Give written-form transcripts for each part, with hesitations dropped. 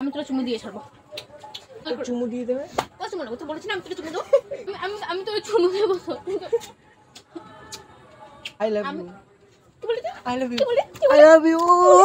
আমি তোরা চুমু দিয়ে ছাড়বো। চুমু দিয়ে দেবে? চুমু নেবো তো বলেছি না, আমি তোরা চুমু দেবো। আমি তোরা চুমু দেবো। I love you. কি বলি তুই? I love you. I love you.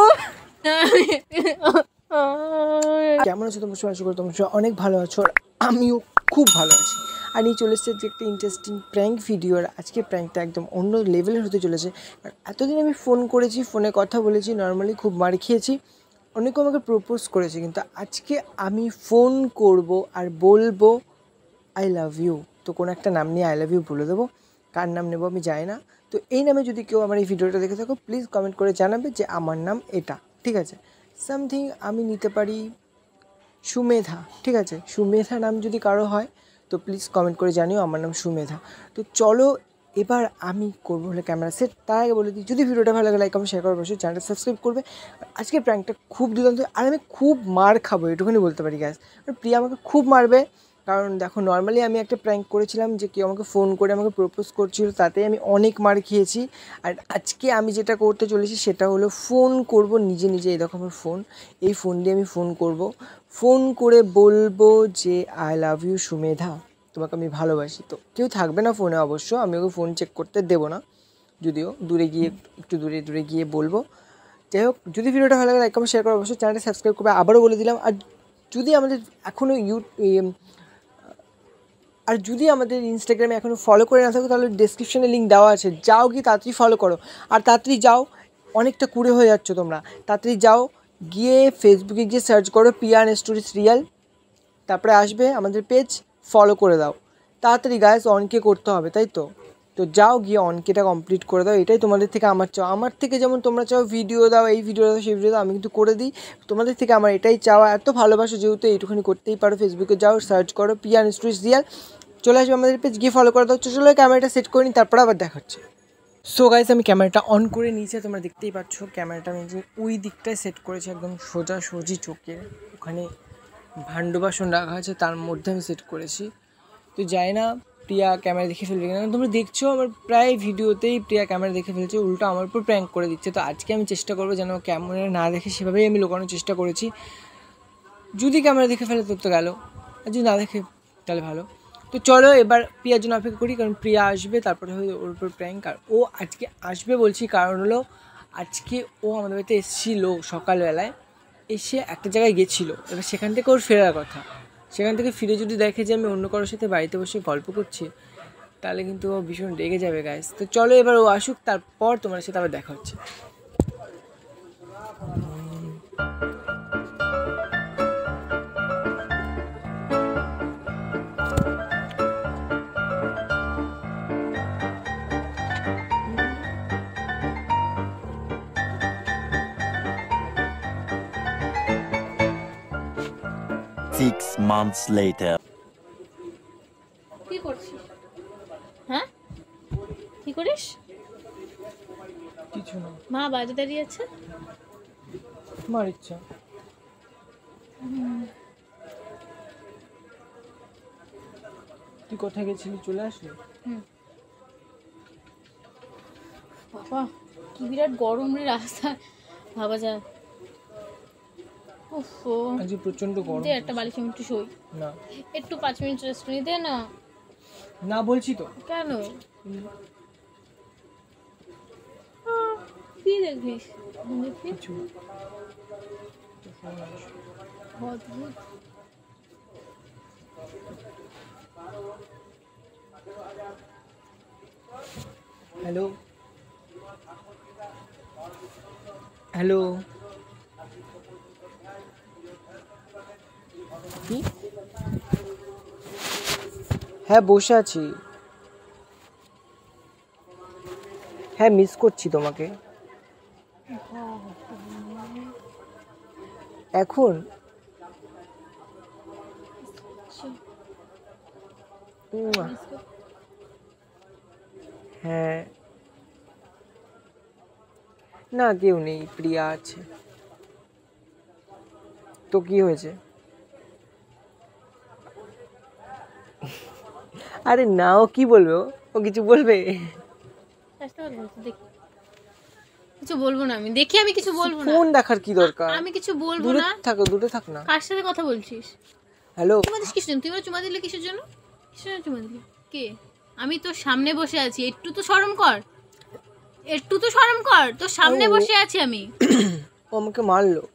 কেমন আছো তোমরা? আশা করি তোমরা অনেক ভালো আছো, আর আমিও খুব ভালো আছি। আর নিয়ে চলে এসেছে যে একটা ইন্টারেস্টিং প্র্যাঙ্ক ভিডিও। আর আজকে প্র্যাঙ্কটা একদম অন্য লেভেলের হতে চলেছে। আর এতদিন আমি ফোন করেছি, ফোনে কথা বলেছি, নর্মালি খুব মার খেয়েছি, অনেকে আমাকে প্রপোজ করেছে, কিন্তু আজকে আমি ফোন করব আর বলবো আই লাভ ইউ। তো কোনো একটা নাম নিয়ে আই লাভ ইউ বলে দেবো, কার নাম নেবো আমি জানি না। তো এই নামে যদি কেউ আমার এই ভিডিওটা দেখে থাকো, প্লিজ কমেন্ট করে জানাবে যে আমার নাম এটা, ঠিক আছে? সামথিং আমি নিতে পারি সুমেধা, ঠিক আছে? সুমেধা নাম যদি কারো হয় তো প্লিজ কমেন্ট করে জানিও আমার নাম সুমেধা। তো চলো এবার আমি করবো হলে ক্যামেরা সেট। তার আগে বলে দিই, যদি ভিডিওটা ভালো লাগে লাইক কমেন্ট শেয়ার করবে, অবশ্যই চ্যানেলটা সাবস্ক্রাইব করবে। আজকে প্র্যাঙ্কটা খুব দুর্দান্ত, আর আমি খুব মার খাবো এটুকুনি বলতে পারি গ্যাস। আর প্রিয়া আমাকে খুব মারবে, কারণ দেখো নর্মালি আমি একটা প্র্যাঙ্ক করেছিলাম যে কেউ আমাকে ফোন করে আমাকে প্রপোজ করছিল, তাতে আমি অনেক মার খেয়েছি। আর আজকে আমি যেটা করতে চলেছি সেটা হলো ফোন করব নিজে নিজে। এই দেখো আমার ফোন, এই ফোন দিয়ে আমি ফোন করব, ফোন করে বলবো যে আই লাভ ইউ সুমেধা, তোমাকে আমি ভালোবাসি। তো কেউ থাকবে না ফোনে অবশ্য, আমি ওকে ফোন চেক করতে দেবো না, যদিও দূরে গিয়ে একটু দূরে গিয়ে বলবো। যাই হোক, যদি ভিডিওটা ভালো লাগে লাইক কমেন্ট শেয়ার করো, অবশ্যই চ্যানেলটা সাবস্ক্রাইব করবে, আবারও বলে দিলাম। আর যদি আমাদের ইনস্টাগ্রামে এখনও ফলো করে না থাকো, তাহলে ডিসক্রিপশনে লিঙ্ক দেওয়া আছে, যাও গিয়ে তাড়াতাড়ি ফলো করো। আর তাড়াতাড়ি যাও, অনেকটা কুড়ে হয়ে যাচ্ছ তোমরা, তাড়াতাড়ি যাও গিয়ে ফেসবুকে গিয়ে সার্চ করো প্রিয়ান স্টোরিজ রিয়াল, তারপরে আসবে আমাদের পেজ, ফলো করে দাও তাড়াতাড়ি গাইস। অনকে করতে হবে, তাই তো? তো যাও গিয়ে অনকেটা কমপ্লিট করে দাও, এটাই তোমাদের থেকে আমার চাও। আমার থেকে যেমন তোমরা চাও ভিডিও দাও, এই ভিডিও দাও, সেই ভিডিও দাও, আমি কিন্তু করে দিই। তোমাদের থেকে আমার এটাই চাওয়া, এত ভালোবাসো যেহেতু এইটুখানি করতেই পারো। ফেসবুকে যাও, সার্চ করো প্রিয়ান স্টোরিজ রিয়াল, চলে আসবে আমাদের পেজ, গিয়ে ফলো করে দাও। চলো ক্যামেরাটা সেট করে নিই, তারপরে আবার দেখা হচ্ছে। সো গাইস, আমি ক্যামেরাটা অন করে নিয়েছি, তোমরা দেখতেই পাচ্ছ ক্যামেরাটা আমি ওই দিকটায় সেট করেছি, একদম সোজাসুজি চোখে ওখানে ভাণ্ড বাসন রাখা আছে, তার মধ্যে আমি সেট করেছি। তো যাই না প্রিয়া ক্যামেরা দেখে ফেলবে কিনা, তোমরা দেখছো আমার প্রায় ভিডিওতেই প্রিয়া ক্যামেরা দেখে ফেলছে, উল্টো আমার উপর প্র্যাঙ্ক করে দিচ্ছে। তো আজকে আমি চেষ্টা করবো যেন ক্যামেরা না দেখে, সেভাবেই আমি লুকানোর চেষ্টা করেছি। যদি ক্যামেরা দেখে ফেলে তো গেল, আর যদি না দেখে তাহলে ভালো। তো চলো এবার প্রিয়ার জন্য অপেক্ষা করি, কারণ প্রিয়া আসবে, তারপরে হয়তো ওর উপর প্র্যাঙ্ক। আর ও আজকে আসবে বলছি কারণ হলো, আজকে ও আমাদের বাড়িতে এসেছিলো সকালবেলায়, এসে একটা জায়গায় গেছিলো, এবার সেখান থেকে ওর ফেরার কথা। সেখান থেকে ফিরে যদি দেখে যে আমি অন্য কারোর সাথে বাড়িতে বসে গল্প করছি, তাহলে কিন্তু ও ভীষণ রেগে যাবে গাইস। তো চলো এবার ও আসুক, তারপর তোমার সাথে আবার দেখা হচ্ছে। 6 months later. কি করছিস? হ্যাঁ, কি করিস? কিছু না, মা বাইরে দাঁড়িয়ে আছে, আমার ইচ্ছা। তুই কোথায় গেছিলি, চলে আসলি? বাবা কি বিরাট গরম রে রাস্তা, ভাবা যায়। ওফো, আজকে প্রচন্ড গরম। দে একটা বালিশ, আমি একটু শুই না, একটু 5 মিনিট রেস্ট নিয়ে দে না। না বলছি তো। কেন? কি দেখিস? কিছু না। অদ্ভুত। হ্যালো হ্যালো, কি? হ্যাঁ বসে আছি, হ্যাঁ মিস করছি তোমাকে। এখন হ্যাঁ, না কেউ নেই, প্রিয়া আছে। তো কি হয়েছে? আরে না, ও কি বলবে? ও কিছু বলবে? কিছু বলবো না, আমি দেখি, আমি কিছু বলবো না। ফোন দেখার কি দরকার? আমি কিছু বলবো দূরে না। থাকো, দূরে থাক না। কার সাথে কথা বলছিস? হ্যালো, চুমা দিস কিসের জন্য? তুই চুমা দিলে কিসের জন্য? কিসের জন্য চুমা দিলি? কে? আমি তোর সামনে বসে আছি, একটু তো শরম কর, একটু তো শরম কর, তোর সামনে বসে আছি আমি। ও আমাকে মারলো।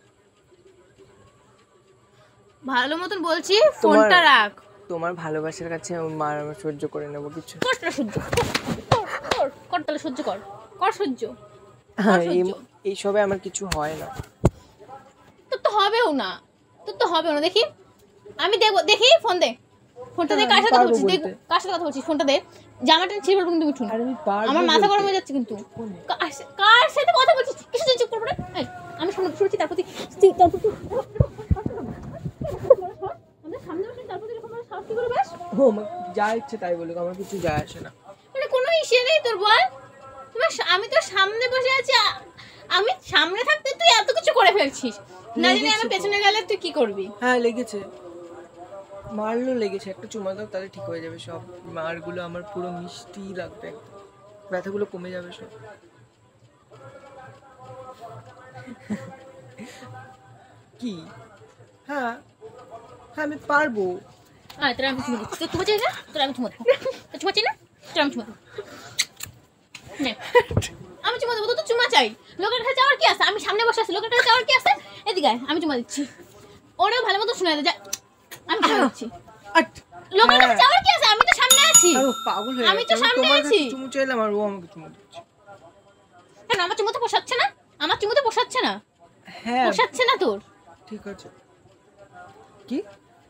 ভালো মতন বলছি, ফোনটা রাখ। তোমার ভালোবাসার কাছে মার আমি সহ্য করে নেবো কিছু। কষ্টটা সহ্য কর, তাহলে সহ্য কর, কর সহ্য। হ্যাঁ, এইসবে আমার কিছু হয় না। তোর তো হবেও না, তোর তো হবেও না। দেখি, আমি দেখবো, দেখি, ফোন দে, ফোনটা দে। কার সাথে কথা বলছিস? দেখ, কার সাথে কথা বলছিস? ফোনটা দে। জামাটা ছিঁড়ে ফেলবো কিন্তু মিঠুন, আমার মাথা গরম হয়ে যাচ্ছে কিন্তু। কার সাথে কথা বলছিস? কিছু চুপ করবো না। আমি শুনছি, তারপর যা ইচ্ছে তাই বলুক, আমার কিছু যায় আসে না। মানে কোনো ইসে নেই তোর, বল। আমি তোর সামনে বসে আছি, আমি সামনে থাকতে তুই এত কিছু করে ফেলছিস। না জানি আমি পেছনে গেলে তুই কি করবি? হ্যাঁ লেগেছে, মারলো, লেগেছে। একটা চুমা দাও, তাহলে ঠিক হয়ে যাবে সব। মারগুলো আমার পুরো মিষ্টি লাগবে, ব্যথাগুলো কমে যাবে সব। কি? হ্যাঁ হ্যাঁ, আমি পারবো। তোর আমি চুমা দিচ্ছি, তোর চুমা চাই না? তোর আমি চুমা দেবো, তোর চুমা চাই না? তোর আমি চুমা দেবো, আমি চুমা দেবো। তোর চুমা চাই, লোকের কাছে যাওয়ার কি আছে? আমি সামনে বসে আছি, লোকের কাছে যাওয়ার কি আছে? এদিকে আয়, আমি চুমা দিচ্ছি। ওরেও ভালো মতো শোনা যা, আমি চুমা দিচ্ছি। লোকের কাছে যাওয়ার কি আছে? আমি তো সামনে আছি, পাগল হয়ে আমি তো সামনে আছি। চুমু চাইলাম আর ও আমাকে চুমু দিচ্ছে। কেন? আমার চুমুতে পোষাচ্ছে না? আমার চুমুতে পোষাচ্ছে না? হ্যাঁ পোষাচ্ছে না তোর? ঠিক আছে। কি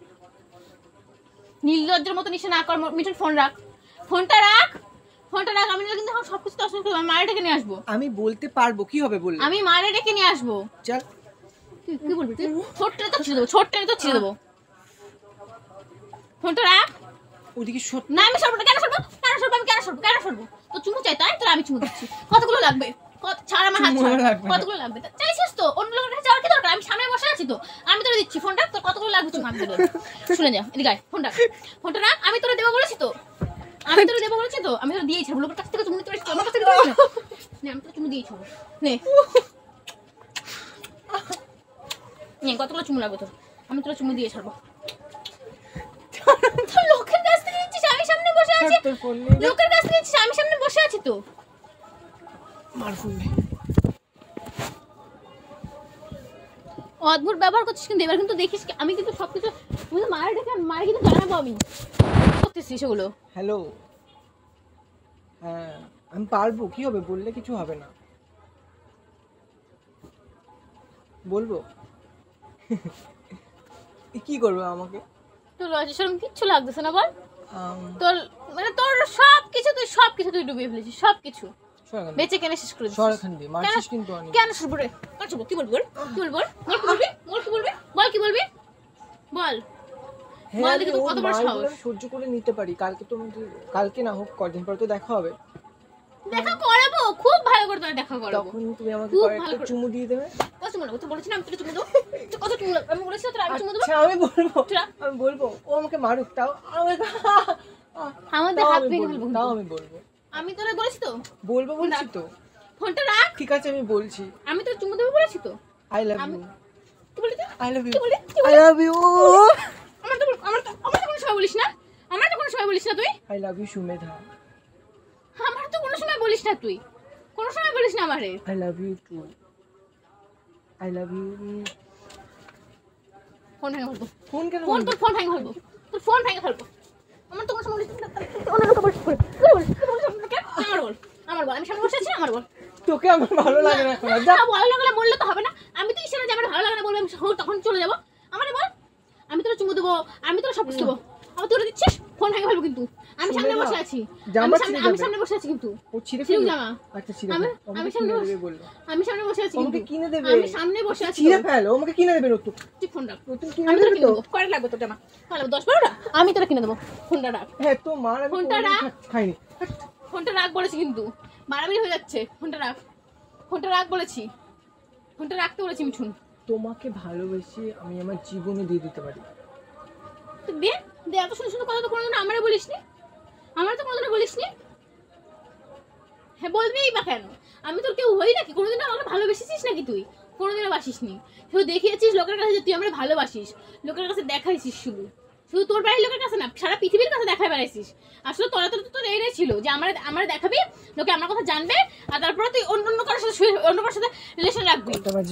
নির্লজ্জের মতো নিশে না কর মিঠুন। ফোন রাখ, ফোনটা রাখ, ফোনটা রাখ। আমি কিন্তু এখন সবকিছু তো আসলে আমি মারে ডেকে নিয়ে আসবো। আমি বলতে পারবো, কি হবে বললে? আমি মারে ডেকে নিয়ে আসবো। চল, তুই কি বলবি? তুই ছোট্ট তো ছিঁড়ে দেবো, ছোট্ট তো ছিঁড়ে দেবো। ফোনটা রাখ। ওদিকে না, আমি সরবো না। কেন সরবো? কেন সরবো? আমি কেন সরবো? কেন সরবো? তো চুমু চাই তাই? তোর আমি চুমু দিচ্ছি। কতগুলো লাগবে? ছাড় আমার হাত, কতগুলো লাগবে? চাইছিস তো? অন্য লোকের কাছে যাওয়ার কি দরকার? আমি সামনে বসে আছি তো, আমি তোরা দিচ্ছি। ফোনটা তোর কতগুলো লাগবে? চুমু আমি তোর শুনে যা, এদিকে আয়। ফোনটা, ফোনটা রাখ। আমি তোরা দেবো বলেছি তো, আমি তোরা দেবো বলেছি তো, আমি তোরা দিয়েই ছাড়বো। লোকের কাছ থেকে চুমু নিতে পারিস? আমার কাছ থেকে দিবি না? আমি তোর চুমু দিয়েই ছাড়বো। নে, কতগুলো চুমু লাগবে তোর? আমি তোরা চুমু দিয়ে ছাড়বো। লোকের কাছ থেকে নিচ্ছিস, আমি সামনে বসে আছি। লোকের কাছ থেকে নিচ্ছিস, আমি সামনে বসে আছি তো। মার ফোন দে। অদ্ভুত ব্যবহার করছিস কিন্তু এবার কিন্তু দেখিস আমি কিন্তু সবকিছু মায়ের ডেকে মায়ের কিন্তু জানাবো আমি করতেছি সেগুলো। হ্যালো, হ্যাঁ আমি পারবো, কি হবে বললে? কিছু হবে না, বলবো। কি করবে আমাকে? তোর লজ্জা শরম কিচ্ছু লাগতেছে না বল? তোর মানে তোর সবকিছু তুই ডুবিয়ে ফেলেছিস, সবকিছু বেঁচে কেন শেষ করে দিছিস। সরখান দিয়ে মারছিস কিন্তু অনেক। কেন শুরু রে? কি বলবি? কি বলবি? বল কি বলবি? বল কি বলবি? বল। হ্যাঁ, দেখি তো কত বড় সাহস। সহ্য করে নিতে পারি। কালকে না হোক, কদিন পর তো দেখা হবে। দেখা করাবো, খুব ভালো করে তোরা দেখা করাবো। তখন তুমি আমাকে কয়েকটা চুমু দিয়ে দেবে। কত চুমু দেবো? তুই বলেছিস না আমি তোকে চুমু দেবো? কত চুমু আমি বলেছি তোরা আমি চুমু দেবো? আচ্ছা আমি বলবো ও আমাকে মারুক, তাও আমাদের হাত ভেঙে ফেলবো। তাও আমি বলবো। আমি তোরা বলেছি তো বলছি তো। ফোনটা রাখ। ঠিক আছে, আমি বলছি। আমি তোর চুমু দেবো বলেছি তো। I love you. কি বলি তুই? I love you. কি বলি? I love you. আমার তো কোনো সময় বলিস না। আমার তো কোনো সময় বলিস না তুই। I love you Sumedha. আমার তো কোনো সময় বলিস না তুই। কোনো সময় বলিস না আমারে। I love you too. I love you. Phone ভেঙে ফেলবো। ফোন কেন? তোর ফোন ভেঙে ফেলবো। তোর ফোন ভেঙে ফেলবো। আমার তো কোনো সময় বলিস না। অন্য লোক বলিস। আমার বল। আমি সামনে বসে আছি, আমার বল। তোকে আমার ভালো লাগে না এখন। যা ভালো লাগলে বললে তো হবে না। আমি তো ইশারা যে আমার ভালো লাগে না বলবো, আমি তখন চলে যাবো। আমারে বল। আমি তোরা চুমু দেবো, আমি তোরা সব কিছু দেবো। আমার তোরা দিচ্ছিস, ফোন ভেঙে ফেলবো কিন্তু। আমি সামনে বসে আছি, আমি সামনে বসে আছি কিন্তু। ও ছিঁড়ে ফেলবো জামা। আচ্ছা ছিঁড়ে আমি সামনে বসে আছি কিন্তু। আমাকে কিনে দেবে। আমি সামনে বসে আছি। ছিঁড়ে ফেল, আমাকে কিনে দেবে নতুন। তুই ফোন রাখ। নতুন কিনে আমি দেবে তোরা কিনে তো। দেবো। কয় লাগবে তোর জামা? কয় লাগবে? 10-12টা? আমি তোরা কিনে দেবো। ফোনটা রাখ। হ্যাঁ তো মার, আমি ফোনটা রাখ। খাইনি। ফোনটা রাখ বলেছি কিন্তু। বাড়াবাড়ি হয়ে যাচ্ছে। ফোনটা রাখ। ফোনটা রাখ বলেছি। ফোনটা রাখতে বলেছি মিঠুন। তোমাকে ভালোবেসে আমি আমার জীবনে দিয়ে দিতে পারি। তো দে এত সুন্দর সুন্দর কথা তো কোনোদিন আমারে বলিসনি। আমার তো কোনোদিন বলিসনি। হ্যাঁ বলবিই বা কেন? আমি তোর কেউ হই নাকি? কোনোদিনও আমাকে ভালোবেসেছিস নাকি তুই? কোনোদিনও বাসিসনি। শুধু দেখিয়েছিস লোকের কাছে যে তুই আমাকে ভালোবাসিস, লোকের কাছে দেখাইছিস শুধু। শুধু তোর বাড়ির লোকের কাছে না, সারা পৃথিবীর কাছে দেখাই বেড়াইছিস। আসলে তোর এটাই ছিল যে আমার দেখাবি, লোকে আমার কথা জানবে, আর তারপরে তুই অন্য কারোর সাথে অন্য কারোর সাথে রিলেশন রাখবি।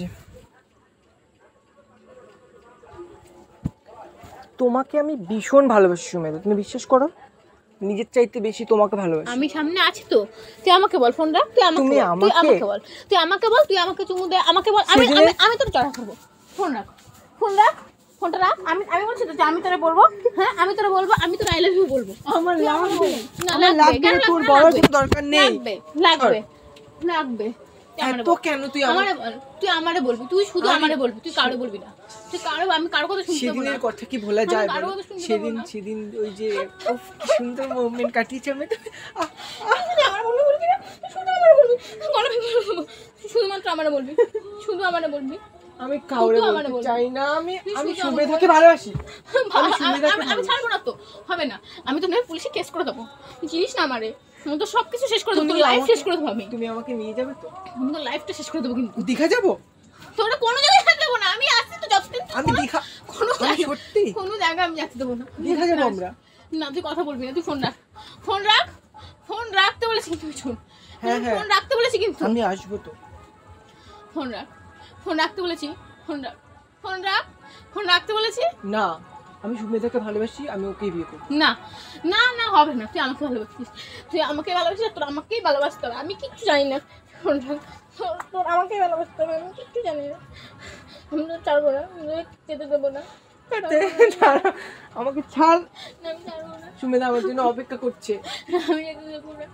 তোমাকে আমি ভীষণ ভালোবাসি সুমেধা, তুমি বিশ্বাস করো, নিজের চাইতে বেশি তোমাকে ভালোবাসি। আমি সামনে আছি তো, তুই আমাকে বল ফোন রাখ, তুই আমাকে বল, তুই আমাকে চুমু দে, আমাকে বল, আমি তোর চড়া করবো। ফোন রাখ, ফোনটা রাখ। আমি বলছি তো যে আমি তোরে বলবো, হ্যাঁ আমি তোরে বলবো, আমি তোর আই লাভ ইউ বলবো। আমার লাগবে না, লাগবে, তোর বলার কোনো দরকার নেই। লাগবে তো কেন তুই আমারে বলবি, তুই শুধু আমারে বলবি, তুই কারো বলবি না। তুই আমি কারো কথা শুনতে পাবো না। সেদিনের কথা কি ভোলা যায়? সেদিন ওই যে কি সুন্দর মোমেন্ট কাটিয়েছি আমি। আমার বলবি না, শুধু আমারে বলবি, শুধুমাত্র আমারে বলবি, শুধু আমারে বলবি। আমি কাউরে বলতে চাই না, আমি সুমেধাকে ভালোবাসি। আমি ছাড়বো না তো, হবে না। আমি তো পুলিশে কেস করে দেবো, জিনিস না আমারে, আমি তো সবকিছু শেষ করে দেবো, লাইফ শেষ করে দেবো। তুমি আমাকে নিয়ে যাবে তো? আমি তো লাইফটা শেষ করে দেবো। কিন্তু দীঘা যাবো? তোরা কোনো জায়গায় যেতে দেবো না, আমি আসছি তো যতদিন। আমি দীঘা কোনো জায়গায় আমি যেতে দেবো না। দীঘা যাবো আমরা না, তুই কথা বলবি না, তুই ফোন রাখতে বলেছি কিন্তু শুন। হ্যাঁ ফোন রাখতে বলেছি কিন্তু। আমি আসবো তো। ফোন রাখতে বলেছি, ফোন রাখতে বলেছি। না, আমি সুমেধাকে ভালোবাসি, আমি ওকেই বিয়ে করব। না না না, হবে না। তুই আমাকে ভালোবাসিস, তোর আমাকেই ভালোবাসতে হবে। আমি কিচ্ছু জানি না। ফোন রাখ, তোর আমাকেই ভালোবাসতে হবে, আমি কিচ্ছু জানি না। আমি তো ছাড়বো না, যেতে দেবো না। আমাকে ছাড়। আমি ছাড়বো না। সুমেধা আমার জন্য অপেক্ষা করছে। আমি যেতে দেবো না।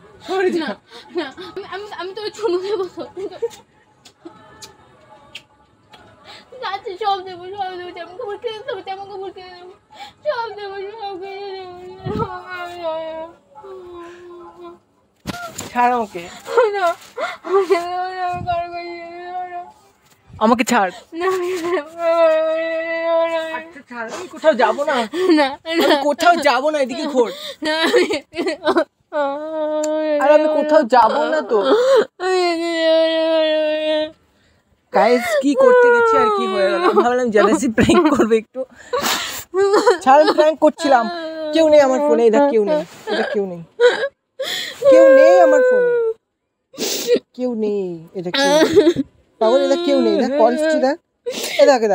আমি তোর চুমু দেবো তো। যাচ্ছি, সব দেবো, যেমন কাপড় কিনে দেবো, তেমন কাপড় কিনে দেবো, সব দেবো, সব কিনে দেবো। ছাড় আমাকে, আমাকে ছাড়। আচ্ছা ছাড়, আমি কোথাও যাবো না, কোথাও যাবো না, এদিকে ঘোর। আর আমি কোথাও যাবো না তো। গাইস কি করতে গেছি আর কি হয়ে গেল? ভাবলাম জেলাসি প্র্যাঙ্ক করবে একটু। ছাড়, প্র্যাঙ্ক করছিলাম। কেউ নেই আমার ফোনে, এটা কেউ নেই, কেউ নেই আমার ফোনে, কেউ নেই, এটা কেউ পাগল, এটা কেউ নেই। দেখ কল হিস্ট্রি, দেখ দেখ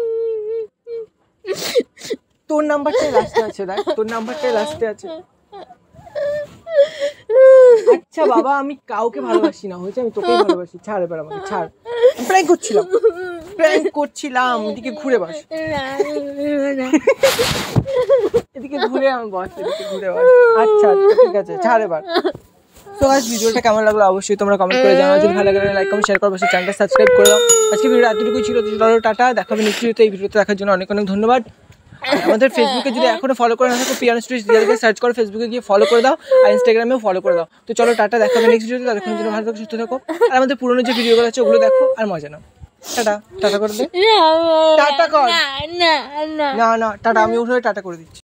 তোর নাম্বারটাই লাস্টে আছে, দেখ তোর নাম্বারটাই লাস্টে আছে। আচ্ছা বাবা, আমি কাউকে ভালোবাসি না, হয়েছে, আমি তোকেই ভালোবাসি। ছাড় এবার আমাকে, ছাড়। প্র্যাঙ্ক করছিলাম, এদিকে ঘুরে বস, এদিকে ঘুরে আমি বস, এদিকে ঘুরে বস। আচ্ছা ঠিক আছে, ছাড় এবার। তো আজ ভিডিওটা কেমন লাগলো অবশ্যই তোমরা কমেন্ট করে জানাও। যদি ভালো লাগে লাইক কমেন্ট শেয়ার করো, অবশ্যই চ্যানেলটা সাবস্ক্রাইব করে দাও। আজকে ভিডিও এতটুকুই ছিল, টাটা। দেখাবে নেক্সট ভিডিওতে। এই ভিডিওতে দেখার জন্য অনেক ধন্যবাদ। আমাদের ফেসবুকে যদি এখনো ফলো করে না থাকো, প্রিয়ান স্টুডিওস রিয়েলকে সার্চ করো, ফেসবুকে গিয়ে ফলো করে দাও, আর ইনস্টাগ্রামেও ফলো করে দাও। তো চলো টাটা, দেখাবে নেক্সট ভিডিওতে। ততক্ষণের জন্য ভালো থাকো, সুস্থ থাকো, আর আমাদের পুরনো যে ভিডিওগুলো আছে ওগুলো দেখো আর মজা নাও। টাটা করে দে, টাটা কর। না টাটা, আমি উঠে টাটা করে দিচ্ছি।